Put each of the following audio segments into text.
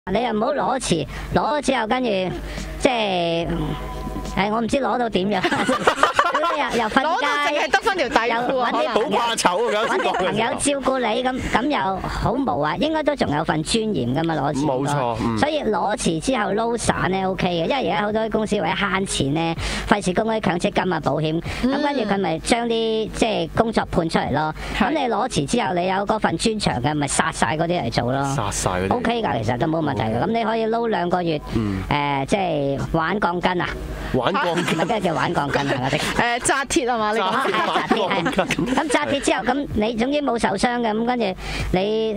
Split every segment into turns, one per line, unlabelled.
你又唔好攞詞，攞咗之後跟住即係。我唔知攞到點樣，又瞓
攞到淨係得翻條底褲啊！
好
怕醜啊！
揾啲朋友照顧你咁又好無啊！應該都仲有份尊嚴噶嘛攞詞。
冇錯，
所以攞詞之後撈散咧 OK 嘅，因為而家好多公司為咗慳錢咧，費事供嗰啲強積金啊保險，咁跟住佢咪將啲即係工作判出嚟咯。咁你攞詞之後，你有嗰份專長嘅，咪殺晒嗰啲嚟做咯。
殺晒嗰啲
OK 㗎，其實都冇問題嘅。咁你可以撈2個月，即係玩鋼筋啊！
玩鋼筋，
咪跟住叫玩鋼筋啊！
誒紮鐵啊嘛，你講
紮鐵係咁紮鐵之後，咁你總之冇受傷嘅，咁跟住你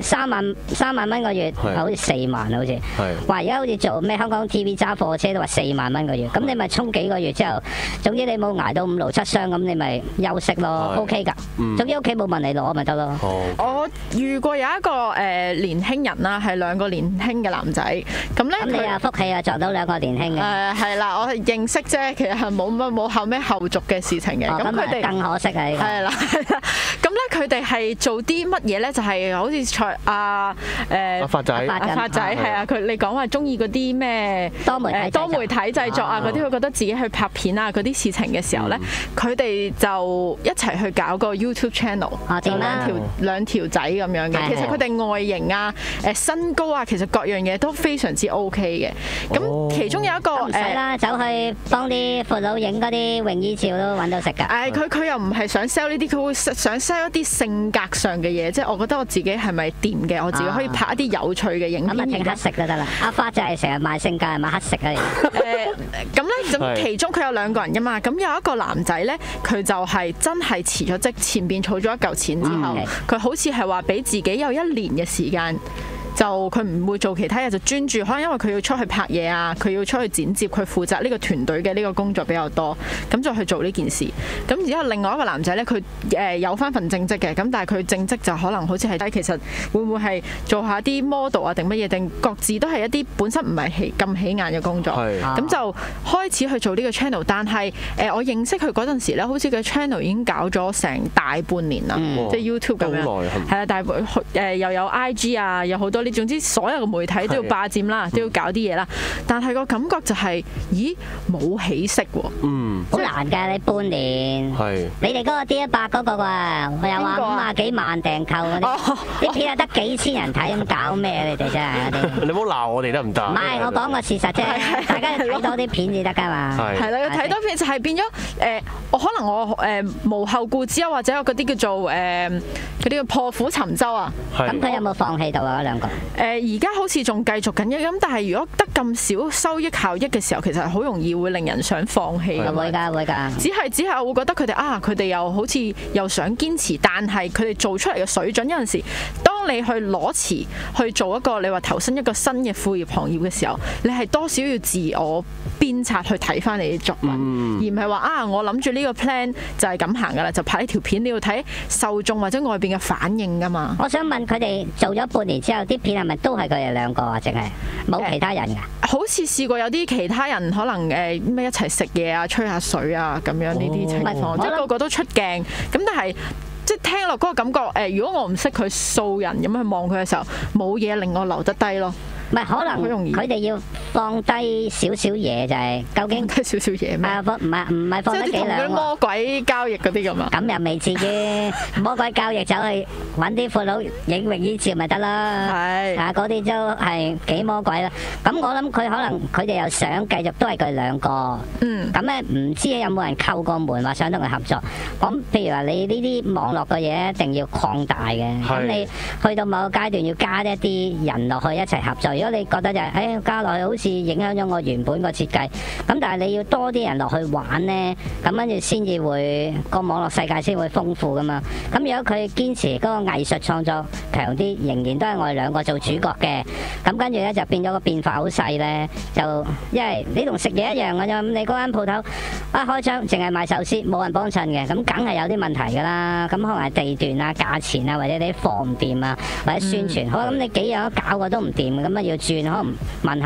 3萬蚊個月，好似4萬好似。係。話而家好似做咩香港 TV 揸貨車都話4萬蚊個月，咁你咪衝幾個月之後，總之你冇捱到5勞7傷，咁你咪休息咯 ，OK 㗎。總之屋企冇問你攞咪得咯。
我遇過有一個年輕人啦，係2個年輕嘅男仔，咁咧。咁
你啊福氣啊，撞到2個年輕嘅。
係啦，我係認識啫，其實係冇後咩後續嘅事情嘅。咁佢哋
更可惜啊！呢個
係啦，咁咧佢哋係做啲乜嘢咧？就係好似阿
發仔
係啊，你講話中意嗰啲咩多媒體製作啊嗰啲，佢覺得自己去拍片啊嗰啲事情嘅時候咧，佢哋就一齊去搞個 YouTube channel，就兩條仔咁樣嘅。其實佢哋外形啊、身高啊，其實各樣嘢都非常之 OK 嘅。咁其中有一個
唔使啦，走去幫啲闊佬影嗰啲泳衣照都揾到食㗎。
佢又唔係想 sell 呢啲，佢會想 sell 一啲性格上嘅嘢，即係我覺得我自己係咪掂嘅，我自己可以拍一啲有趣嘅影片。咁啊，淨黑食就得啦。阿花就係成日賣性格，係賣黑食啊。咁咧，咁其中佢有2個人㗎嘛，咁有一個男仔咧，佢就係真係辭咗職，前邊儲咗一嚿錢之後，佢好似係話俾自己有1年嘅時間。就佢唔會做其他嘢，就專注。可能因為佢要出去拍嘢啊，佢要出去剪接，佢負責呢個團隊嘅呢個工作比較多，咁就去做呢件事。咁然之後另外一個男仔咧，佢有翻份正職嘅，咁但係佢正職就可能好似係其實會唔會係做下啲 model 啊定乜嘢，定各自都係一啲本身唔係咁起眼嘅工作。咁就開始去做呢個 channel， 但係我認識佢嗰陣時咧，好似個 channel 已經搞咗成大半年啦，即係 YouTube 咁樣。係啊，但係又有 IG 啊，有好多。你總之所有嘅媒體都要霸佔啦，都要搞啲嘢啦。但係個感覺就係，咦，冇起色喎。好難㗎，你半年。係。你哋嗰個 D100嗰個啊，我又話50幾萬訂購嗰啲，啲片又得幾千人睇，咁搞咩？你哋真係。
你唔好鬧我哋得唔得？
唔係，我講個事實啫，大家睇多啲片至得㗎嘛。
係啦，要睇多片就係變咗我可能我無後顧之憂，或者有嗰啲叫做嗰啲叫破釜沉舟啊。
咁佢有冇放棄到啊？嗰2個？
而家好似仲繼續緊嘅，咁但係如果得咁少收益效益嘅時候，其實好容易會令人想放棄。
會㗎。只
係我會覺得佢哋又好似又想堅持，但係佢哋做出嚟嘅水準有陣時，當你去攞詞去做一個你話投身一個新嘅副業行業嘅時候，你係多少要自我鞭策去睇翻你啲作品，而唔係話我諗住呢個 plan 就係咁行㗎啦，就拍呢條片，你要睇受眾或者外邊嘅反應㗎嘛。
我想問佢哋做咗半年之後，啲片係咪都係佢哋2個啊？淨係冇其他人㗎？
好似試過有啲其他人可能咩一齊食嘢啊、吹下水啊咁樣呢啲情況，即係個個都出鏡。咁但係即係聽落嗰個感覺，如果我唔識佢素人咁去望佢嘅時候，冇嘢令我留得低咯。
唔係可能佢哋要放低少少嘢，就係究竟
低少少嘢咩？
唔係放低幾兩喎？即係同
嗰啲魔鬼交易嗰啲咁啊？
咁又未至於魔鬼交易，走去揾啲闊佬影泳衣照咪得啦？係嗰啲都係幾魔鬼啦。咁我諗佢可能佢哋又想繼續都係佢2個。咁咧唔知有冇人叩過門話想同佢合作？咁譬如話你呢啲網絡嘅嘢一定要擴大嘅。咁你去到某個階段要加一啲人落去一齊合作。如果你覺得就係加落去好似影響咗我原本個設計，咁但係你要多啲人落去玩呢，咁跟住先至會個網絡世界先會豐富噶嘛。咁如果佢堅持嗰個藝術創作強啲，仍然都係我哋2個做主角嘅，咁跟住咧就變咗個變化好細咧，就因為你同食嘢一樣嘅啫。咁你嗰間鋪頭一開張淨係賣壽司，冇人幫襯嘅，咁梗係有啲問題㗎啦。咁可能係地段啊、價錢啊，或者你啲貨唔掂啊，或者宣傳。好，咁你幾樣都搞過都唔掂，咁啊要轉，可能問下人，可能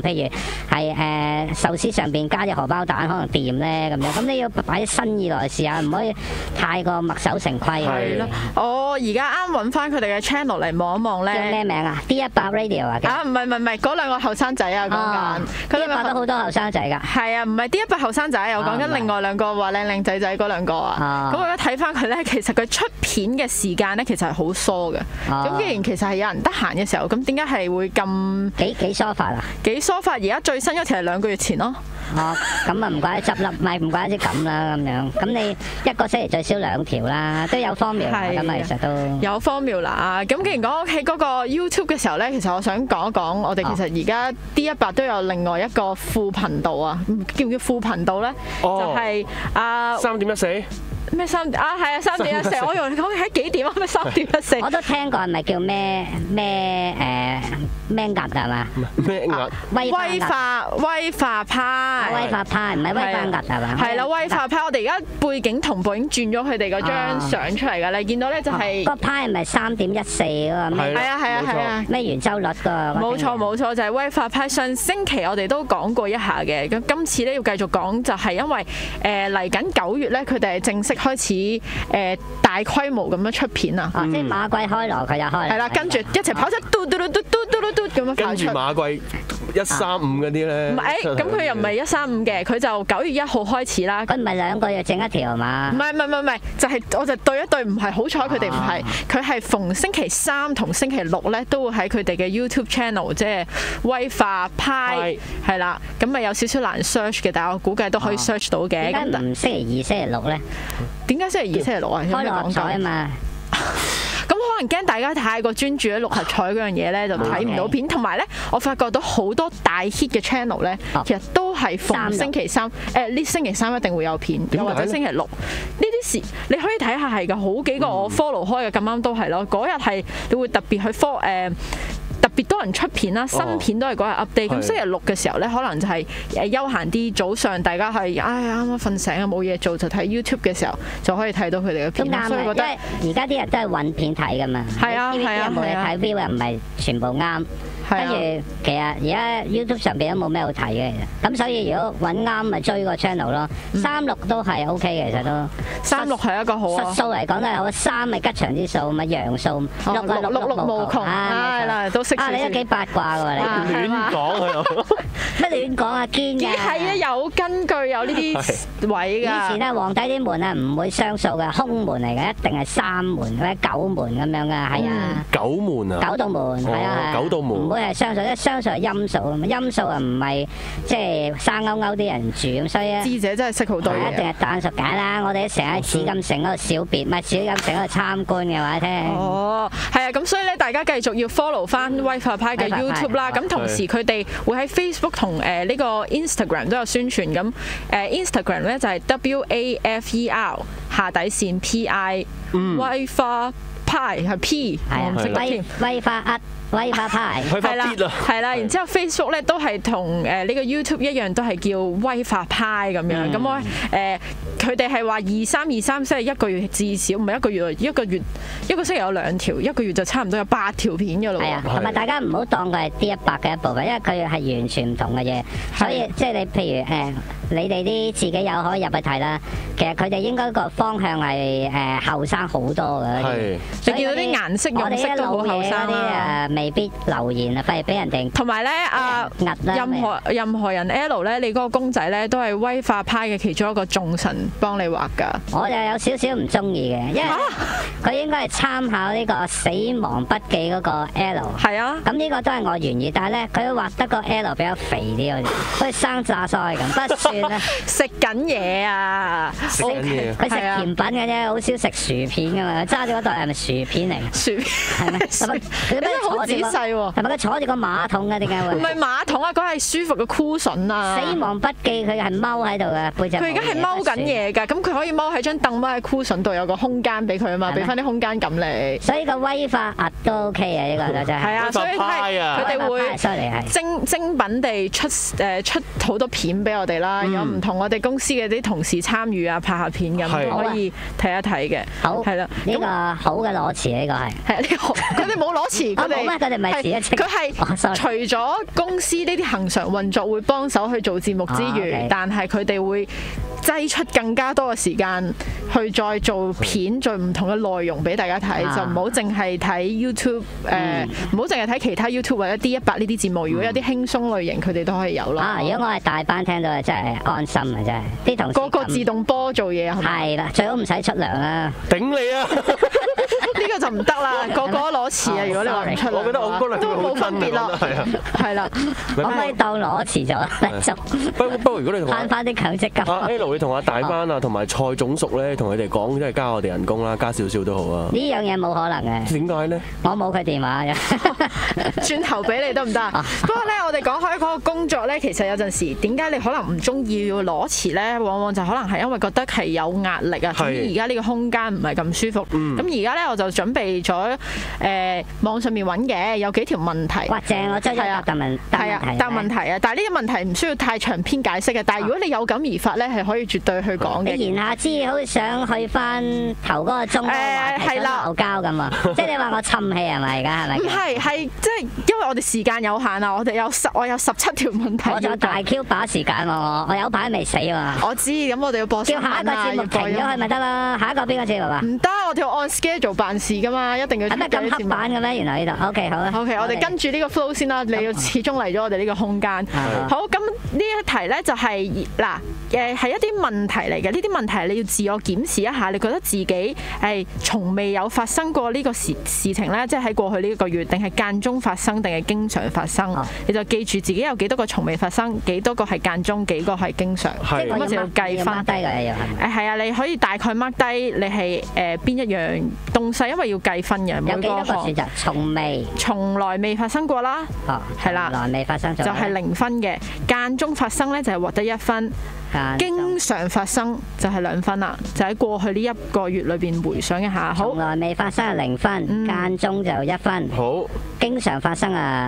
譬如係壽司上邊加隻荷包蛋可能掂咧咁樣，咁你要擺啲新意落嚟試下，唔可以太過墨守成規。
係咯，我而家啱揾翻佢哋嘅 channel 嚟望一望咧。
叫咩名啊？D100 Radio 啊？
唔係，嗰兩個後生仔啊，講緊。
D100都好多後生仔㗎。
係啊，唔係 D100後生仔，我講緊另外兩個話靚仔仔嗰兩個啊。咁我而家睇翻佢咧，其實佢出片嘅時間咧，其實係好疏嘅。咁既然其實係有人得閒嘅時候，咁點解係會咁
幾疏忽啊？
幾疏忽？而家最新一條係2個月前咯。
咁啊唔怪得執笠，咪唔怪得咁啦咁樣。咁你一個星期最少2條啦，都有方妙㗎嘛，其實都
有方妙啦。咁既然講起嗰個 YouTube 嘅時候咧，其實我想講一講，我哋其實而家 D100都有另外一個副頻道啊，叫唔叫副頻道咧？就係
3.14。
咩3係啊3.14，我以為你講喺幾點啊？咩3.14？
我都聽過，係咪叫咩鴨係嘛？
咩鴨？
威化派。
威化派唔係威化鴨係嘛？
係啦，威化派。我哋而家背景同步已經轉咗佢哋嗰張相出嚟㗎啦，你見到咧就係
個派係咪3.14嗰個？
係啊，
咩圓周率㗎？
冇錯，就係威化派。上星期我哋都講過一下嘅，咁今次咧要繼續講，就係因為嚟緊9月咧，佢哋係正式開始大規模咁樣出片啊！
即係馬季開鑼佢就開。
係啦，跟住一齊跑出嘟咁樣跑出。
跟住馬季135嗰啲咧。
唔係，咁佢又唔係135嘅，佢就9月1號開始啦。
佢唔係2個月整一條係嘛？
唔係，就係我就對一對，唔係好彩佢哋唔係，佢係逢星期3同星期6咧都會喺佢哋嘅 YouTube channel， 即係威化派係啦。咁咪有少少難 search 嘅，但係我估計都可以 search 到嘅。
點解唔星期2、星期6咧？
點解星期2、星期6啊？
開六合彩啊嘛。
咁可能驚大家太過專注喺6合彩嗰樣嘢咧，就睇唔到片。同埋咧，我發覺到好多大 hit 嘅 channel 咧，其實都係逢星期3，呢星期3一定會有片，又或者星期6。呢啲時你可以睇下係㗎，好幾個我 follow 開嘅咁啱都係咯。嗰日係你會特別去特別多人出片啦，新片都係嗰日 update。咁星期6嘅時候咧，可能就係休閒啲，早上大家係啱啱瞓醒啊，冇嘢做就睇 YouTube 嘅時候就可以睇到佢哋嘅片。
所以覺得而家啲人都係揾片睇㗎嘛。係啊，冇嘢睇 view 又唔係全部啱。跟住其實而家 YouTube 上邊都冇咩好睇嘅，咁所以如果揾啱咪追個 channel 咯。36都係 OK 嘅，其實都
36係一個好啊。
實數嚟講都係好，3咪吉祥之數，咪陽數，6
無窮。係啦，都識。
你都幾八卦㗎你。
亂講佢。
乜亂講啊？堅嘅。
係啊，有根據，有呢啲位㗎。
以前咧，皇帝啲門啊唔會雙數嘅，空門嚟嘅，一定係3門或者9門咁樣㗎，係啊。
9門啊？9
道門，係啊
，9道門。
唔會係雙數，因為雙數係陰數啊嘛，陰數啊唔係即係生勾勾啲人住咁，所以咧。
智者真係識好多嘢。
一定係單數解啦，我哋成日喺紫禁城嗰度小別，唔係紫禁城嗰度參觀嘅話聽。
係啊，咁所以咧，大家繼續要 follow 翻威化派嘅 YouTube 啦。咁同時佢哋會喺 Facebook 同呢個 Instagram 都有宣傳。咁Instagram 咧就係 WAFER 下底線 PI 威化派係 P，唔識得添。
威化派
係啦，然之後 Facebook 咧都係同呢個 YouTube 一樣，都係叫威化派咁樣。咁我佢哋係話2323，即係一個月至少唔係一個月一個星期有2條，一個月就差唔多有8條片㗎咯。
係啊，同埋大家唔好當佢係 D100嘅一部分，因為佢係完全唔同嘅嘢。所以即係你譬如你哋啲自己有可以入去睇啦。其實佢哋應該個方向係後生好多嘅。
你見到啲顏色用色都好後生啦。
未必留言啊，費事俾人哋。
同埋咧任何人 L 咧，你嗰個公仔咧都係威化派嘅其中一個眾神幫你畫㗎。
我就有少少唔中意嘅，因為佢應該係參考呢個死亡筆記嗰個 L。係啊。咁呢個都係我原意，但係咧佢畫得個 L 比較肥啲，好似生炸菜咁。不過算啦。食緊嘢啊！
食緊嘢。
佢食甜品嘅啫，好少食薯片㗎嘛。揸住嗰袋係咪薯片嚟？薯片係咪？佢咩好仔細喎？係咪佢坐住個馬桶嘅？點解會？
唔係馬桶啊，嗰係舒服嘅 cushion 啊！
死亡筆記佢係踎喺度嘅背脊。
佢而家係踎緊嘢㗎，咁佢可以踎喺張凳，踎喺 cushion 度，有個空間俾佢啊嘛，俾翻啲空間感你。所以個威化鴨都 OK 啊，呢個就真係。係啊，所以佢哋會精品地出好多片俾我哋啦。 啊，有唔同我哋公司嘅啲同事參與啊，拍下片咁都可以睇一睇嘅。
好，
係啦，
呢個好嘅裸辭呢個係。
係啊，呢個佢哋冇裸辭，佢
哋唔係辭一職。
佢係除咗公司呢啲恆常運作會幫手去做節目之餘，但係佢哋會擠出更加多嘅時間去再做片，做唔同嘅內容俾大家睇，就唔好淨係睇 YouTube， 唔好淨係睇其他 YouTube 或者 D100呢啲節目。如果有啲輕鬆類型，佢哋都可以有咯。
如果我係大班聽到係真係安心啊！真係啲同事
個自動波做嘢係咪？
係啦，最好唔使出糧啦。
頂你啊！
呢個就唔得啦，個個都攞辭啊！如果你話唔出糧，
我覺得我嗰兩個
都冇分別咯。係啦，
可唔可以當攞辭咗？
不過如果你同
慳翻啲強積金。
阿 L 你同阿大班啊，同埋蔡總屬咧，同佢哋講，即係加我哋人工啦，加少少都好啊。
呢樣嘢冇可能嘅。
點解咧？
我冇佢電話嘅。
轉頭俾你得唔得？不過咧，我哋講開嗰個工作咧，其實有陣時點解你可能唔中意要攞辭咧？往往就可能係因為覺得係有壓力啊，而家呢個空間唔係咁舒服。咁而家咧我就準備咗網上面揾嘅有幾條問題。
哇！正，我真係答問題啊！
但係呢啲問題唔需要太長篇解釋嘅。但係如果你有感而發咧，係可以絕對去講嘅。
你言下之意好似想去翻頭嗰個鐘嘅話題，想鬧交咁啊！即係你話我侵氣係咪？而家係咪？
唔係即係因為我哋時間有限啊！我有17條問題。
我仲大 Q 把時間喎，我有排未死喎。
我知，咁我哋要播新聞啊，
叫下一個節目停咗佢咪得啦？下一個邊個節目啊？
唔得，我哋要按 schedule 辦事噶嘛，一定要。
係咩咁刻板嘅咩？原來呢度 OK 好啦。
OK， 我哋跟住呢個 flow 先啦。你要始終嚟咗我哋呢個空間。好，咁呢一題咧就係嗱係一啲問題嚟嘅。呢啲問題你要自我檢視一下，你覺得自己係從未有發生過呢個事情咧，即係喺過去呢一個月，定係間中發生，定係經常發生？你就記住自己有幾多個從未發生，幾多個係間中，幾個係經常。
係。
咁就要計翻。
低嘅又係。
係啊，你可以大概 mark 低你係邊一樣東西，因為要計分嘅。
有幾多個選擇？從
來未發生過啦。係啦。
從來未發生就
係0分嘅。間中發生咧就係獲得1分。經常發生就係2分啦，就喺過去呢1個月裏邊回想一下。好，
從來未發生係0分，間中就1分。
好，
經常發生啊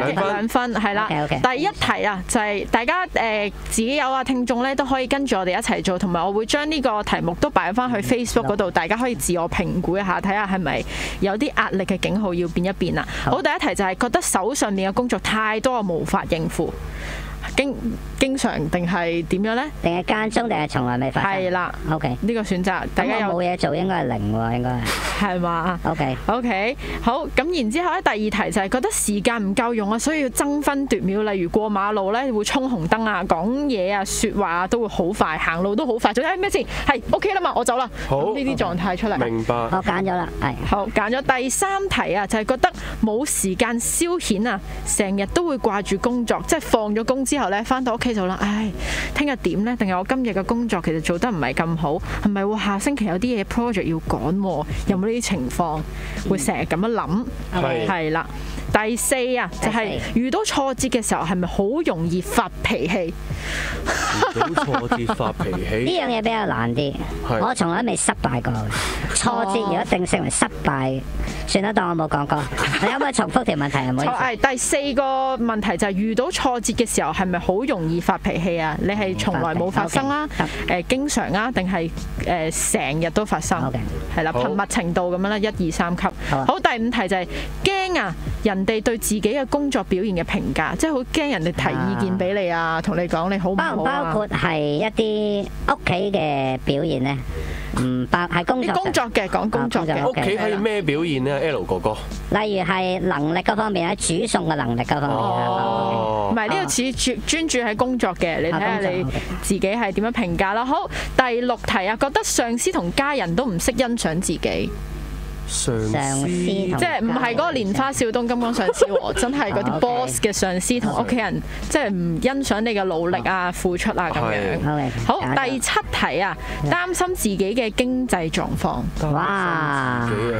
2分，係啦。第一題啊，就係大家自己有啊聽眾咧都可以跟住我哋一齊做，同埋我會將呢個題目都擺翻去 Facebook 嗰度，大家可以自我評估一下，睇下係咪有啲壓力嘅警號要變一變啦。好，第一題就係覺得手上面嘅工作太多，無法應付。經常定係點樣咧？定係間中定係從來未發生？係啦。OK， 呢個選擇大家有冇嘢做應該係0喎，應該係嘛？OK， 好。咁然之後咧，第二題就係覺得時間唔夠用啊，所以要爭分奪秒。例如過馬路咧會衝紅燈啊，講嘢啊、説話啊都會好快，行路都好快。仲有咩先？係 OK 啦嘛，我走啦。好，呢啲狀態出嚟。
明白。
我揀咗啦，係。
好，揀咗第3題啊，就係覺得冇時間消遣啊，成日都會掛住工作，即係放咗工之後咧，翻到屋企就啦，唉，聽日點咧？定係我今日嘅工作其實做得唔係咁好，係咪下星期有啲嘢 project 要趕？有冇呢啲情況？會成日咁樣諗？係啦。第4啊，就係遇到挫折嘅時候，係咪好容易發脾氣？
遇到挫折發脾氣
呢樣嘢比較難啲。我從來未失敗過。挫折如果定性為失敗，算啦，當我冇講過。你可唔可以重複條問題？唔好意思。第4個問題就係遇到挫折嘅時候，係咪好容易發脾氣啊？你係從來冇發生啦，經常啊，定係成日都發生？係啦，頻密程度咁樣啦，1、2、3級。好，第5題就係驚啊！人哋對自己嘅工作表現嘅評價，即係好驚人哋提意見俾你啊，同你講你好唔好啊？包唔包括係一啲屋企嘅表現咧？唔包，係工作嘅，講工作嘅。
屋企可以咩表現咧 ？L 哥哥，
例如係能力嗰方面，喺煮餸嘅能力嗰方面。
唔係呢個似專注喺工作嘅，你睇下你自己係點樣評價啦。好，第6題啊，覺得上司同家人都唔識欣賞自己。
上司
即係唔係嗰個蓮花少東金剛上司喎，真係嗰啲 boss 嘅上司同屋企人，即係唔欣賞你嘅努力啊、付出啊咁樣。好，第7題啊，擔心自己嘅經濟狀況。
哇！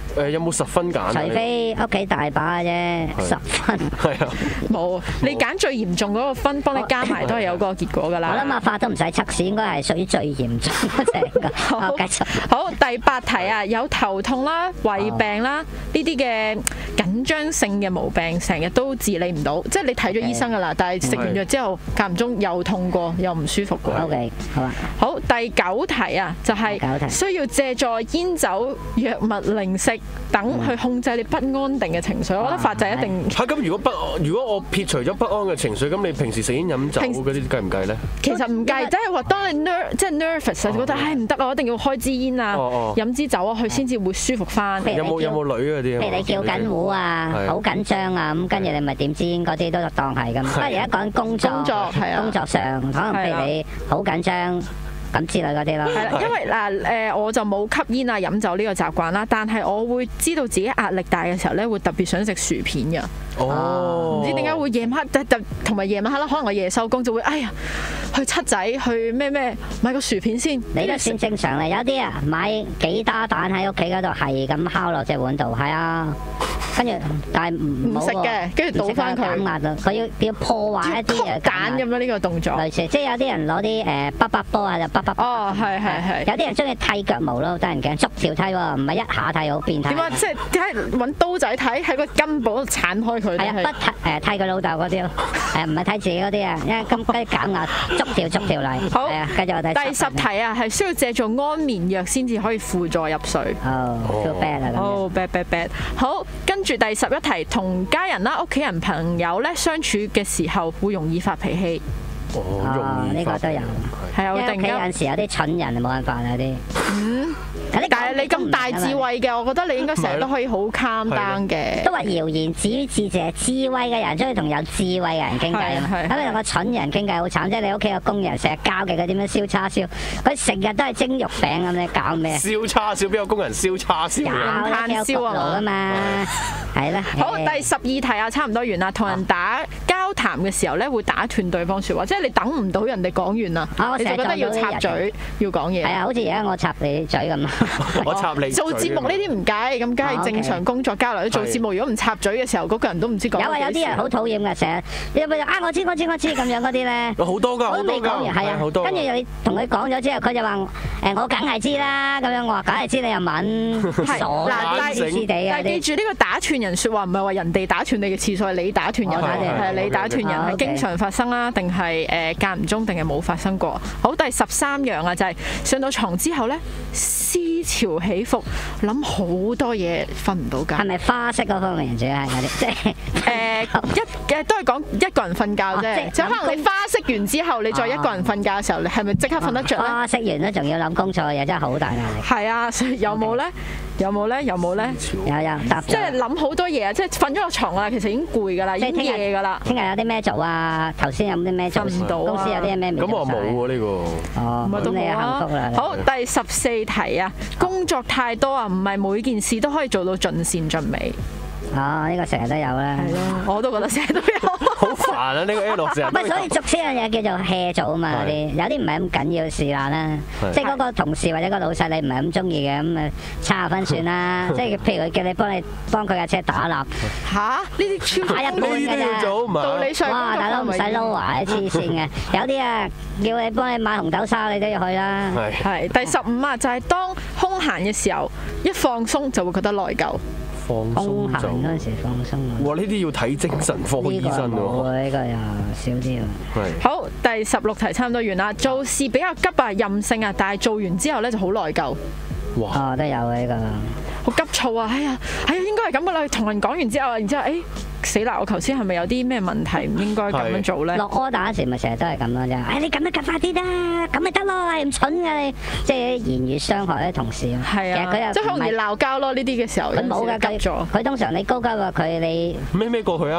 有冇10分揀？
除非屋企大把啫，10分。
係啊，
冇，你揀最嚴重嗰個分，幫你加埋都係有嗰個結果㗎啦。
我諗阿發都唔使測試，應該係屬於最嚴重嗰隻㗎。好，繼續。
好，第8題啊，有頭痛啦、胃病啦呢啲嘅緊張性嘅毛病，成日都治理唔到，即係你睇咗醫生㗎啦，但係食完藥之後間唔中又痛過，又唔舒服過。
OK， 好啊。
好，第9題啊，就係需要借助煙酒、藥物、零食等去控制你不安定嘅情緒。我覺得發仔一定
嚇咁。如果我撇除咗不安嘅情緒，咁你平時食煙飲酒嗰啲計唔計咧？
其實唔計，即係話當你即係 nervous，覺得唉唔得啊，我一定要開支煙啊，飲支酒啊，佢先至會舒服翻。
有冇女嗰啲？
譬如你叫緊糊啊，好緊張啊，咁跟住你咪點支煙嗰啲都當係咁。不過而家講工作上，可能譬如你好緊張。咁之類嗰啲咯，
係啦，因為我就冇吸煙啊、飲酒呢個習慣啦，但係我會知道自己壓力大嘅時候咧，會特別想食薯片㗎。唔知點解會夜晚黑，同埋夜晚黑啦，可能我夜收工就會，哎呀，去七仔去咩買個薯片先。
你都算正常啦，有啲啊買幾打蛋喺屋企嗰度係咁敲落隻碗度，係啊，跟住但係唔食嘅，跟住倒翻佢。減壓啊！佢要破壞一啲嘢
蛋咁樣呢個動作。
類似，即係有啲人攞啲卜卜波啊，就卜卜。
哦，係。
有啲人中意剃腳毛咯，得人驚，逐條剃喎，唔係一下剃好變態。
點啊？即係揾刀仔剃喺個根部度剷開佢。
係啊，剃佢老豆嗰啲咯，唔係剃自己嗰啲啊，因為咁雞減壓，逐條嚟。
好，
繼續我睇。
第10題啊，係需要借助安眠藥先至可以輔助入睡。
too bad 啦咁。
bad。好，跟住第11題，同家人啦、屋企人、朋友咧相處嘅時候，會容易發脾氣。
呢個都有。
係啊，
屋企有陣時有啲蠢人冇辦法啊啲。
但係你咁大智慧嘅，我覺得你應該成日都可以好 calm down 嘅。
都話謠言止於智者，智慧嘅人中意同有智慧嘅人傾偈啊嘛。咁你同個蠢人傾偈好慘，即係你屋企個工人成日教嘅佢點樣燒叉燒，佢成日都係蒸肉餅咁，你搞咩？
燒叉燒邊有工人燒叉燒？
有炭燒啊嘛，係啦。
好，第12題啊，差唔多完啦。同人打交談嘅時候咧，會打斷對方説話，即係你等唔到人哋講完啦，你就覺得要插嘴要講嘢。
係啊，好似而家我插你嘴咁。
我插你
做節目呢啲唔計，咁梗係正常工作交流。做節目如果唔插嘴嘅時候，嗰個人都唔知講。
有啲人好討厭嘅，成日你咪我知咁樣嗰啲咧。
好多㗎，
我都未講完，係啊，跟住你同佢講咗之後，佢就話我梗係知啦，咁樣我話梗係知你又問傻啦，黐地嘅。
但係記住呢個打斷人説話，唔係話人哋打斷你嘅次數，係你打斷人，係你打斷人，係經常發生啦，定係間唔中，定係冇發生過。好，第13樣啊，就係上到床之後咧，思潮起伏，諗好多嘢，瞓唔到覺。係咪花式嗰方面主要係嗰啲？即係都係講一個人瞓覺啫。即係可能你花式完之後，你再一個人瞓覺嘅時候，你係咪即刻瞓得着咧？花式完咧，仲要諗工作嘅嘢，真係好大壓力。係啊，所以有冇咧？有，即係諗好多嘢啊！即係瞓咗落床啊，其實已經攰㗎啦，已經夜㗎啦。聽日有啲咩做啊？頭先有啲咩做唔到？公司有啲咩未做？
咁我冇喎呢個。
咁你幸福啦。
好，第14題啊，工作太多啊，唔係每件事都可以做到盡善盡美。
呢個成日都有啦。
係咯，我都覺得成日都有。
好煩啊！呢個 L 成日。
唔係，所以俗稱嘅嘢叫做 hea 做啊嘛。嗰啲有啲唔係咁緊要嘅事啦。即係嗰個同事或者個老細你唔係咁中意嘅，咁咪差下分算啦。即係譬如佢叫你幫佢架車打蠟。
嚇！呢啲超
一般㗎咋。
道理上
哇！大佬唔使撈啊，黐線嘅。有啲啊，叫你幫你買紅豆沙，你都要去啦。
係。第15啊，就係當空閒嘅時候，一放鬆就會覺得內疚。
空閒嗰陣時放鬆。
哇！呢啲要睇精神科醫生喎。
呢個又少啲喎。
係。好，第16題差唔多完啦。做事比較急啊，任性啊，但係做完之後咧就好內疚。
哇！
都有呢個。
好急躁啊！哎呀，應該係咁噶啦。同人講完之後，然之後死啦！我頭先係咪有啲咩問題唔應該咁樣做咧？落 order 嗰時咪成日都係咁咯啫。你咁樣快啲啦，咁咪得咯，你唔蠢嘅你。即係言語傷害啲同事。係啊。其實佢又即係好容易鬧交咯，呢啲嘅時候。
佢冇㗎，佢通常你高級過佢，你
咩過佢啊？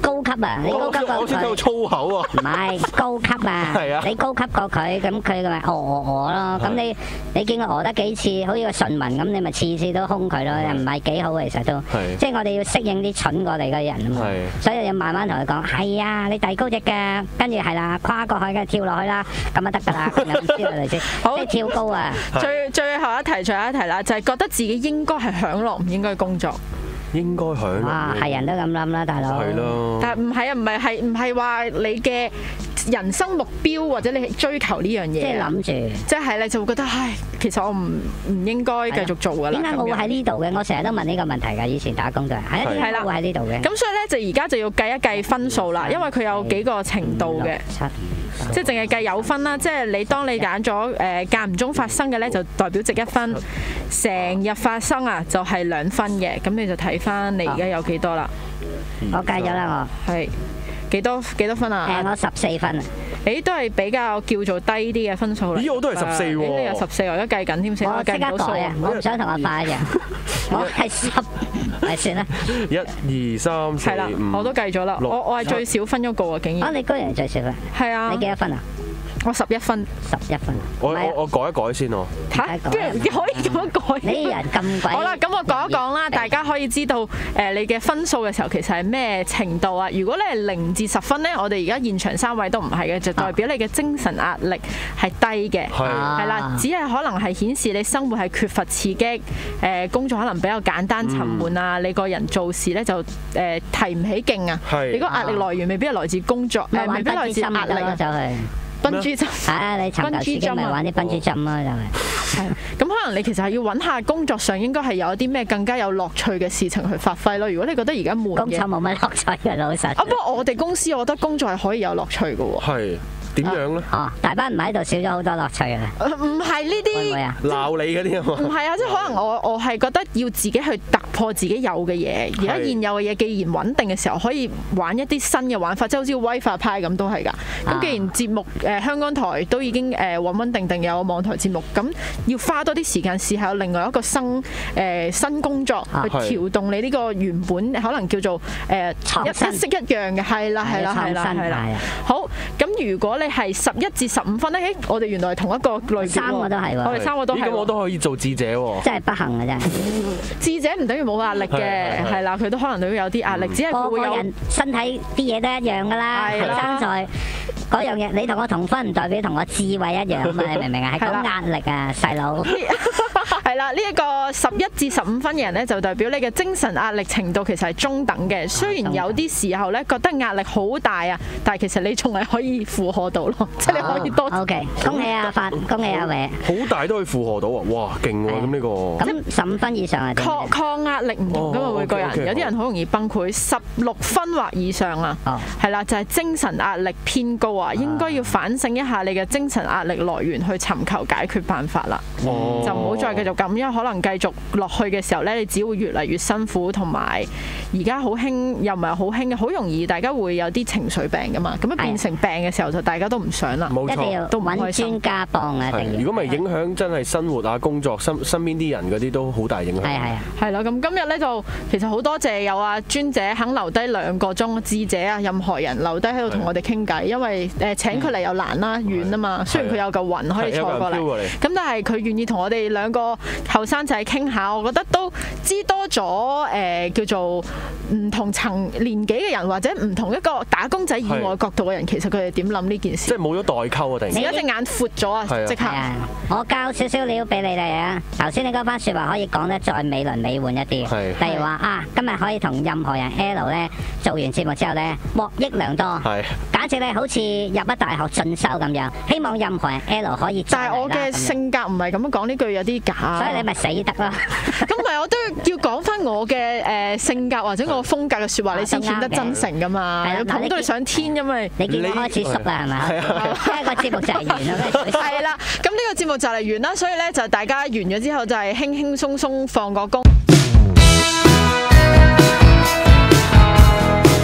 高級啊！你高級過佢。
我先聽到粗口啊！
唔係高級啊！
係啊！
你高級過佢，咁佢咪咯。咁你見佢餓得幾次，好似個順民咁，你咪次次都兇佢咯，又唔係幾好其實都。即係我哋要適應啲蠢過嚟嘅人啊嘛。所以要慢慢同佢講，係啊，你遞高隻腳，跟住係啦，跨過去嘅跳落去啦，咁啊得㗎啦，咁知道你先。好，即係跳高啊！
最後一題啦，就係覺得自己應該係享樂，唔應該工作。
應該享樂。
哇，係人都咁諗啦，大佬。
係咯。
但係唔係話你嘅人生目標或者你追求呢樣嘢。
即係諗住。即
係你就會覺得，唉，其實我唔應該繼續做㗎啦。
點解我會喺呢度嘅？我成日都問呢個問題㗎。以前打工就係點解我會喺呢度嘅？
咁所以咧，就而家就要計一計分數啦，因為佢有幾個程度嘅。即係淨係計有分啦，即係當你揀咗間唔中發生嘅咧，就代表值1分；成日發生啊，就係2分嘅。咁你就睇翻你而家有幾多啦。
我計咗啦，我
係幾多分啊？
我14分啊。
都係比較叫做低啲嘅分數啦。
咦，我都係14喎。
你有14，我而家計緊添先。
我即刻改啊！我唔想同阿快一樣。我係10，係算啦。
1、2、3、4、5。
係啦，我都計咗啦。我係最少分嗰個啊，竟然。
你居然最少分？
係啊。
你幾多分啊？
我11分。
11分。
我改一改先喎。
嚇？可以咁樣改？
你人咁鬼。
好啦，咁我講一講啦，大家可以知道你嘅分數嘅時候其實係咩程度啊？如果你係0至10分咧，我哋而家現場3位都唔係嘅，就代表你嘅精神壓力係低嘅，係啦，只係可能係顯示你生活係缺乏刺激，工作可能比較簡單沉悶啊，你個人做事咧就提唔起勁啊，你個壓力來源未必係來自工作，未必來自壓力啊，
就係。
笨豬針
你尋求刺激咪玩啲笨豬針咯，就係。
咁可能你其實係要揾下工作上應該係有一啲咩更加有樂趣嘅事情去發揮咯。如果你覺得而家悶嘅，
工作冇乜樂趣嘅老實。
不過我哋公司我覺得工作係可以有樂趣嘅喎。
係。點樣咧？
大班唔喺度，少咗好多樂趣啊！
唔係呢啲
鬧你嗰啲啊嘛？
唔係啊，即係可能我係覺得要自己去突破自己有嘅嘢。而家現有嘅嘢既然穩定嘅時候，可以玩一啲新嘅玩法，即係好似威化派咁都係㗎。咁既然節目香港台都已經穩定有網台節目，咁要花多啲時間試下另外一個新工作去調動你呢個原本可能叫做一式一樣嘅，係啦。好，咁如果你係11至15分咧，我哋原來係同一個類別喎。
3個都係喎。
我哋3個都係。
咁我都可以做智者喎。
真係不幸嘅真係。
智者唔等於冇壓力嘅，係啦，佢都可能都有啲壓力，只係佢會有
人身體啲嘢都一樣㗎啦，生在嗰樣嘢，你同我同分唔代表同我智慧一樣啊嘛，你明唔明啊？係講壓力啊，細佬。
係啦，呢一個11至15分嘅人咧，就代表你嘅精神壓力程度其實係中等嘅。雖然有啲時候咧覺得壓力好大啊，但係其實你仲係可以負荷到咯，即係你可以多。
OK， 恭喜阿發，恭喜阿偉。
好大都可以負荷到啊！哇，勁喎！咁呢個。
咁15分以上係
抗壓力唔同㗎嘛，每個人有啲人好容易崩潰。16分或以上啊，係啦，就係精神壓力偏高啊，應該要反省一下你嘅精神壓力來源，去尋求解決辦法啦。就唔好再繼續咁，因為可能繼續落去嘅時候咧，你只會越嚟越辛苦，同埋而家好興又唔係好興嘅，好容易大家會有啲情緒病噶嘛，咁樣變成病嘅時候就大家都唔想啦。
冇錯，
都揾專家幫啊！
如果唔係影響真係生活啊、工作、身邊啲人嗰啲都好大影響。
係啦，咁今日咧就其實好多謝有阿專姐肯留低2個鐘，智者啊，任何人留低喺度同我哋傾偈，因為請佢嚟又難啦，遠啊嘛。雖然佢有嚿雲可以坐過嚟，咁但係佢願意同我哋2個後生仔傾下，我覺得都知多咗叫做唔同層年紀嘅人，或者唔同一個打工仔以外角度嘅人，其實佢哋點諗呢件事？
即係冇咗代溝啊！突然間，
你一隻眼闊咗啊！即刻，
我教少少料俾你哋啊！頭先你嗰番説話可以講得再美輪美奐一啲，例如話今日可以同任何人 L 咧做完節目之後咧獲益良多。假設咧好似入咗大學進修咁樣，希望任何人 L 可以。
但係我嘅性格唔係咁樣講，呢句有啲假。
所以你咪死得咯！
咁唔係，我都要講翻我嘅性格或者我風格嘅説話，你先顯得真誠噶嘛。捧到你上天，因為
你見我開始熟啦，係咪？即係個節目就係完啦。
係啦，咁呢個節目就嚟完啦，所以咧就大家完咗之後就係輕輕鬆鬆放個工。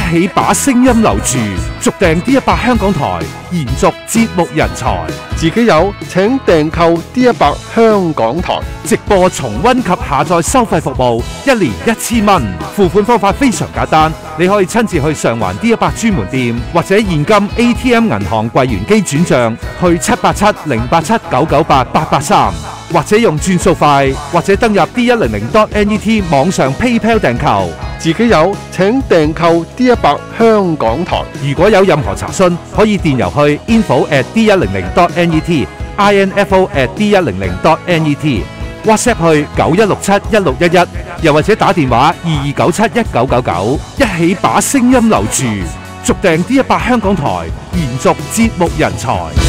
起把聲音留住，續訂 D100 香港台，延續節目人才。
自己有請訂購 D100 香港台
直播重溫及下載收費服務，1年1000蚊。付款方法非常簡單，你可以親自去上環 D100 專門店，或者現金 ATM 銀行櫃員機轉帳去787-087-998-883，或者用轉數快，或者登入 D100.net 網上 PayPal 訂購。
自己有請訂購 D100 香港台。
如果有任何查詢，可以電郵去 info@d100.net info@d100.net WhatsApp 去91671611，又或者打電話22971999，一起把聲音留住，續訂 D100 香港台，延續節目人才。